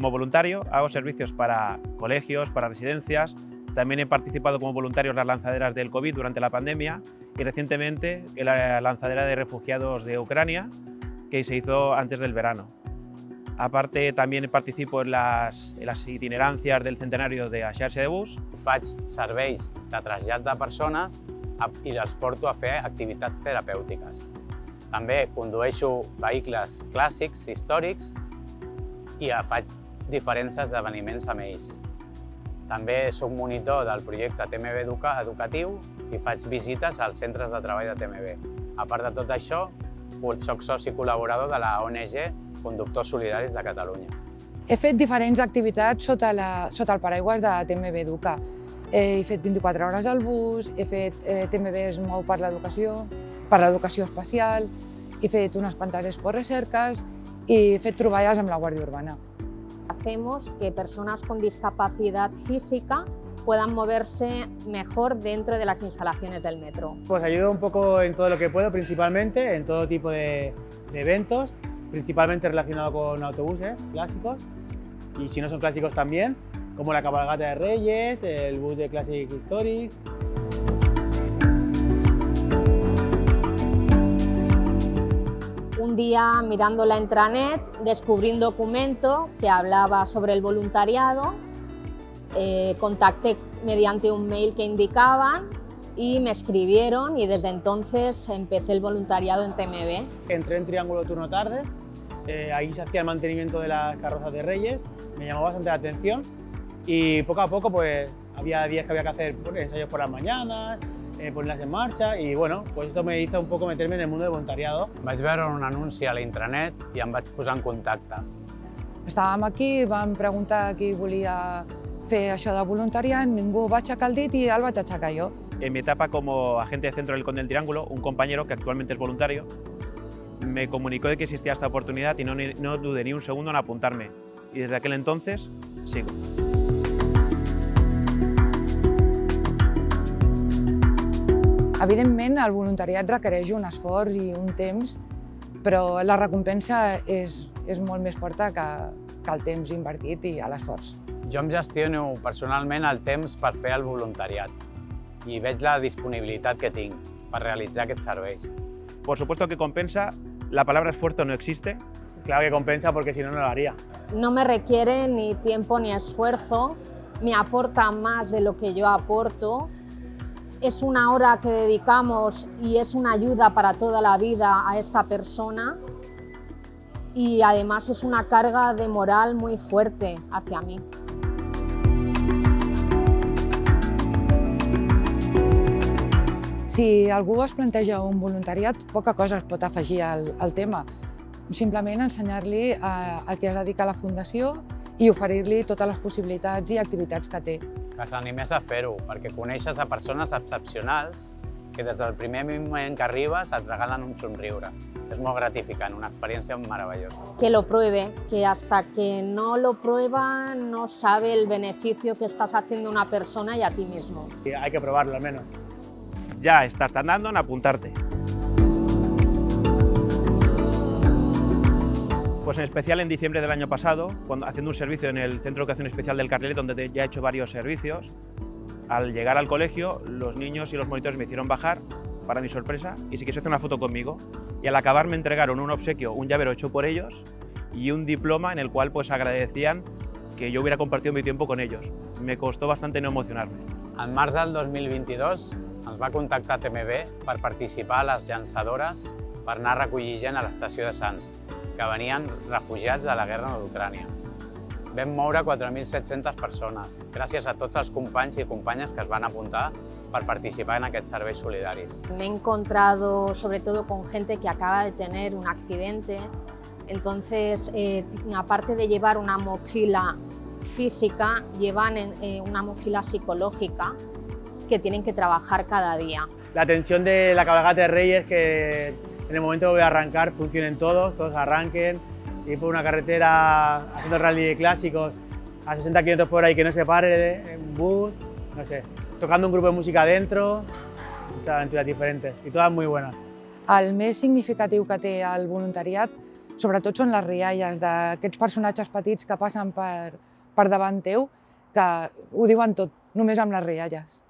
como voluntario hago servicios para colegios, para residencias. También he participado como voluntario en las lanzaderas del COVID durante la pandemia y recientemente en la lanzadera de refugiados de Ucrania, que se hizo antes del verano. Aparte, también participo en las itinerancias del centenario de Xarxa de Bus. Faig serveis de trasllat de persones i els porto a fer activitats terapèutiques. També condueixo vehicles clàssics, històrics, i faig diferents esdeveniments amb ells. També soc monitor del projecte TMB educatiu i faig visites als centres de treball de TMB. A part de tot això, soc soci col·laborador de la ONG Conductors Solidaris de Catalunya. He fet diferents activitats sota el paraigües de TMB Educa. He fet 24 hores al bus, he fet TMB es mou per l'educació especial, he fet unes quantes Expo Recerques i he fet troballes amb la Guàrdia Urbana. Hacemos que personas con discapacidad física puedan moverse mejor dentro de las instalaciones del metro. Pues ayudo un poco en todo lo que puedo, principalmente en todo tipo de eventos, principalmente relacionado con autobuses clásicos y si no son clásicos también, como la cabalgata de Reyes, el bus de Classic Historic. Un día, mirando la intranet, descubrí un documento que hablaba sobre el voluntariado. Contacté mediante un mail que indicaban y me escribieron y desde entonces empecé el voluntariado en TMB. Entré en Triángulo Turno Tarde, ahí se hacía el mantenimiento de las carrozas de Reyes, me llamó bastante la atención y poco a poco pues había días que había que hacer ensayos por las mañanas, ponerlas en marcha y bueno, pues esto me hizo un poco meterme en el mundo del voluntariado. Vaig veure un anunci a la intranet i em vaig posar en contacte. Estàvem aquí, vam preguntar qui volia fer això de voluntariat, ningú va aixecar el dit i el vaig aixecar jo. En mi etapa como agente de centro del Conde del Triángulo, un compañero que actualmente es voluntario me comunicó de que existía esta oportunidad y no dudé ni un segundo en apuntarme. Y desde aquel entonces sigo. Evidentment, el voluntariat requereix un esforç i un temps, però la recompensa és molt més forta que el temps invertit i l'esforç. Jo em gestiono personalment el temps per fer el voluntariat i veig la disponibilitat que tinc per realitzar aquests serveis. Por supuesto que compensa, la palabra esfuerzo no existe. Claro que compensa porque si no, no lo haría. No me requiere ni tiempo ni esfuerzo, me aporta más de lo que yo aporto. Es una hora que dedicamos y es una ayuda para toda la vida a esta persona y además es una carga de moral muy fuerte hacia mí. Si algú es planteja un voluntariat, poca cosa es pot afegir al tema. Simplement ensenyar-li a què es dedica la Fundació i oferir-li totes les possibilitats i activitats que té. Que s'animés a fer-ho, perquè coneixes a persones excepcionals que des del primer moment que arribes et regalen un somriure. És molt gratificant, una experiència meravellosa. Que lo pruebe, que hasta que no lo prueba no sabe el beneficio que estás haciendo a una persona y a ti mismo. Hay que probarlo al menos. Ya estás tardando en apuntarte. Pues en especial en diciembre del año pasado, haciendo un servicio en el Centro de Educación Especial del Carrilet, donde ya he hecho varios servicios, al llegar al colegio, los niños y los monitores me hicieron bajar, para mi sorpresa, y se quiso hacer una foto conmigo. Y al acabar me entregaron un obsequio, un llavero hecho por ellos y un diploma en el cual pues agradecían que yo hubiera compartido mi tiempo con ellos. Me costó bastante no emocionarme. En març del 2022 ens va contactar TMB per participar a les llançadores per anar a recollir gent a l'estació de Sants, que venien refugiats de la guerra d'Ucrània. Vam moure 4.700 persones, gràcies a tots els companys i companyes que es van apuntar per participar en aquests serveis solidaris. Me he encontrado sobre todo con gente que acaba de tener un accidente, entonces aparte de llevar una mochila física, llevan una mochila psicológica que tienen que trabajar cada día. La tensión de la cabalgata de Reyes, que en el momento que voy a arrancar funcionen todos arranquen, ir por una carretera haciendo el rally de clásicos a 60 km por hora y que no se pare, en bus, no sé, tocando un grupo de música dentro, muchas aventuras diferentes y todas muy buenas. El més significatiu que té el voluntariat sobretot són les rialles d'aquests personatges petits que passen per davant teu, que ho diuen tot, només amb les rialles.